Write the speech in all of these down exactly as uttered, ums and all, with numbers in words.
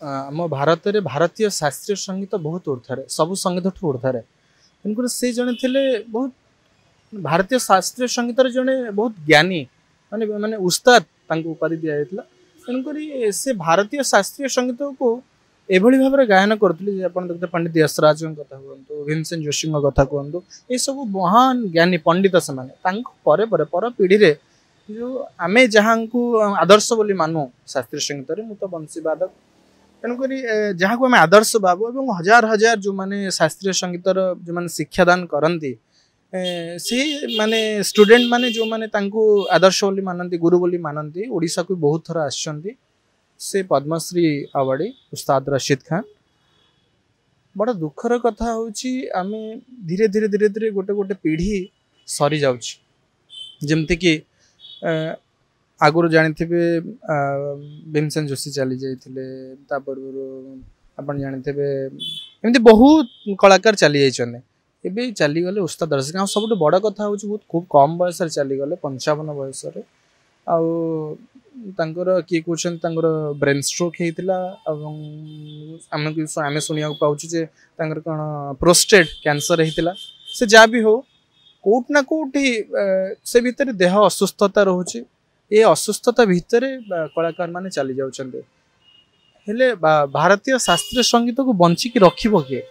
आम भारत में भारतीय शास्त्रीय संगीत बहुत ऊर्धरे सबू संगीत ठू ऊर्धरे तेणुक से जड़े थे बहुत भारतीय शास्त्रीय संगीत जड़े बहुत ज्ञानी माने माने उस्ताद उपाधि दि जाता तेणुक से भारतीय शास्त्रीय संगीत को एभली भाव में गायन करते देखते पंडित यशराज कथा कहतु भीमसेन जोशी कथा कहतु ये सब महान ज्ञानी पंडित से पर पर पीढ़ी रे जो आम जहाँ को आदर्श बोली मानु शास्त्रीय संगीत में तो बंशीवादक तेणुक जहाँ को आम आदर्श भाव और हजार हजार जो माने शास्त्रीय संगीत जो माने शिक्षादान करती से माने स्टूडेंट माने जो माने तांको आदर्श बोली मानती गुरु बोली मानती ओडिशा को बहुत थर आसछंती से पद्मश्री अवार्डी उस्ताद रशीद खान बड़ा दुखर कथा होची आमे धीरे धीरे धीरे धीरे गोटे गोटे पीढ़ी सरी जाउची जेमती कि आगुर जानी भीमसेन जोशी चली जाइए आपन जानी एमती बहुत कलाकार चली जाइए एबे चली गले उस्ताद रशीद खान सब बड़ कथा हूँ बहुत खूब कम बयस चली गले पंचावन बयस आर किए कहते ब्रेन स्ट्रोक होता आम शुणा पाऊँ जे कौन प्रोस्टेट कैंसर होता से जहाँ भी हो कोट ना कोटी से भितर देह असुस्थता रोचे ये असुस्थता भितर कलाकार माने चली जाउछन्ते हेले भारतीय शास्त्रीय संगीत को बंचिकी रखिबो किए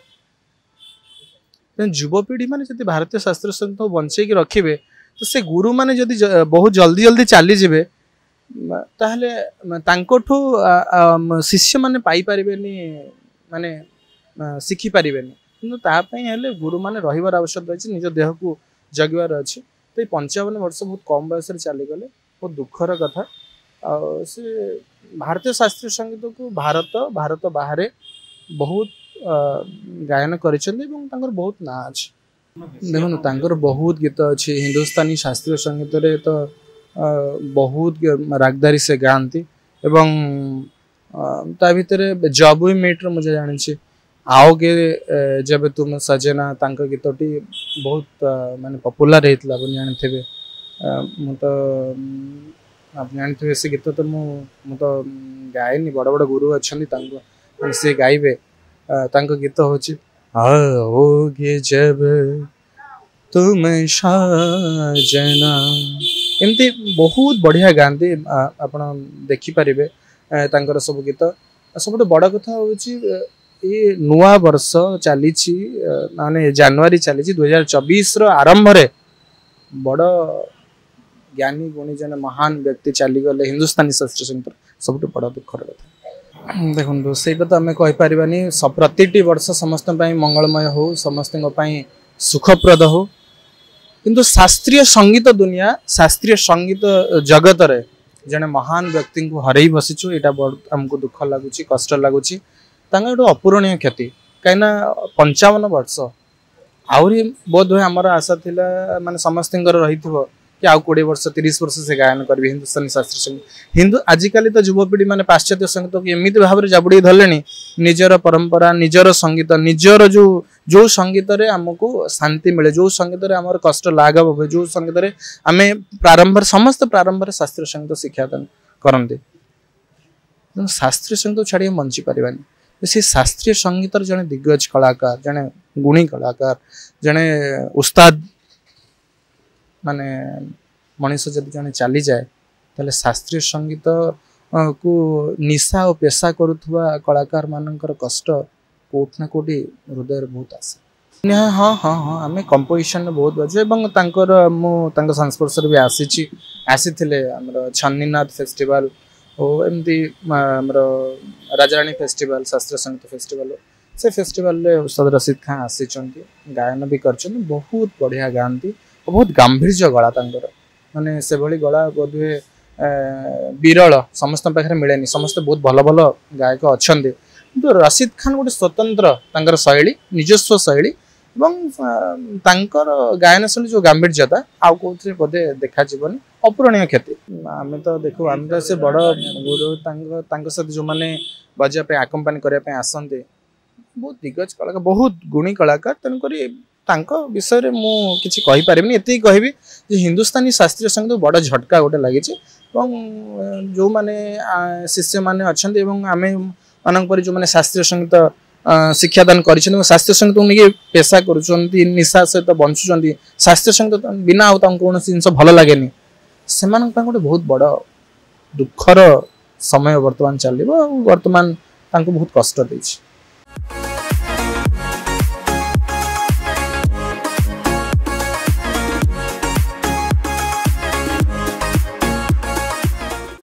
युवपीढ़ी माने जदि भारतीय शास्त्रीय संगीत को बंचेकी रखिबे तो से गुरु माने जदि बहुत जल्दी जल्दी चली जिवे ताहले तांकोठु शिष्य माने पाई परिबेनी माने शिखी परिबेनी किंतु ता पई हेले गुरु माने रहिबार आवश्यक अछि निज देह को जगवार अच्छे तो पंचावन वर्ष बहुत कम बयस चली गले बहुत दुखर कथा से भारतीय शास्त्रीय संगीत को भारत भारत बाहर बहुत गायन कर बहुत ना अच्छे देखो बहुत गीत अच्छे हिंदुस्तानी शास्त्रीय संगीत रे तो बहुत रागदारी से गाती एवं ता भितर जब वी मीट मुझे जानी आओगे जब तुम सजना तांका गीतटी बहुत माने पॉपुलर होता आप जानी थे मु तो आप जानी थे से गीत तो मु तो गायनी बड़ बड़ गुरु अच्छा से गाइबे तांका गीत होची आओगे जब तुम सजना एमती बहुत बढ़िया गाँती आप देखिपारे तांकर सब गीत सब बड़ कथा होची ये नुआ वर्ष चली माने जनवरी चली दुई हजार चौबीस आरंभ रे बड़ ज्ञानी गुणी जन महान व्यक्ति चली गले हिंदुस्तानी शास्त्रीय संगीत सब बड़ दुखर कथा देखो से तो आम कहीपरानी प्रति वर्ष समस्त मंगलमय हो समस्त सुखप्रद हो किंतु शास्त्रीय संगीत दुनिया शास्त्रीय संगीत जगत रे जने महान व्यक्ति को हरई बसीचु यहाँ आमको दुख लगुच कष्ट लगुच गोटे अपूरणीय क्षति कहीं पंचावन वर्ष आहरी बोध हुए आमर आशा थिला माने समस्त रही कि आउ कोड़े वर्ष तीस वर्ष से गायन करेंगे हिंदुस्तानी शास्त्रीय संगीत हिंदू आजिकल तो युवपीढ़ी माने पाश्चात्य संगीत को एमती भाव में जाबुड़ी धरले निजर परंपरा निजर संगीत निजर जो जो संगीत रे आमको शांति मिले जो संगीत रे आमर कष्ट लाघव हुए जो संगीत रे आमे प्रारंभ समस्त प्रारंभ शास्त्रीय संगीत शिक्षादान करते शास्त्रीय संगीत छाड़ी बंची पारानी से शास्त्रीय संगीत जड़े दिग्गज कलाकार जड़े गुणी कलाकार जड़े उस्ताद माने मनीष जब जड़े चली जाए ताले शास्त्रीय संगीत को निशा और पेशा करुवा कलाकार मानकर कष्ट कोट ना कोटी हृदय बहुत आसे हाँ हाँ हाँ आम कंपोजिशन बहुत बजे मुझे संस्पर्श भी आसी आसी छन्नीनाथ फेस्टिवल और एमती राजाराणी फेस्टिवल शास्त्रीय संगीत फेस्टिवल से फेस्टिवल रे उस्ताद रशीद खान आसी गायन भी कर बहुत बढ़िया गाँती बहुत गांभीर्य गला माने से भली गला बोधे विरल समस्त पाखे मिलेनि समस्त बहुत भल भल गायक अच्छा किंतु रशीद खान गोटे स्वतंत्र शैली निजस्व शैली एवं गायन शैली जो गांभीर्यता आउ कौन बोधे देखा जीवन अपूरणीय क्षति आम तो देखो आम तो से बड़ गुरु सहित जो मैंने बजापे आकम्पानी करने आसते बहुत दिग्गज कलाकार बहुत गुणी कलाकार तेणुक विषय में मुझे कहीपरि एति कहबी हिंदुस्तानी शास्त्रीय संगीत बड़ झटका गोटे लगी जो मैंने शिष्य मैंने अच्छा आम मान पर जो मैंने शास्त्रीय संगीत शिक्षादान कर शास्त्रीय संगीत को नहीं पेशा कर निशा सहित बंचुंट शास्त्रीय संगीत बिना आउ कौन जिन भल लगे से गोटे बहुत बड़ दुखर समय वर्तमान चलो वर्तमान बहुत कष्ट देछि।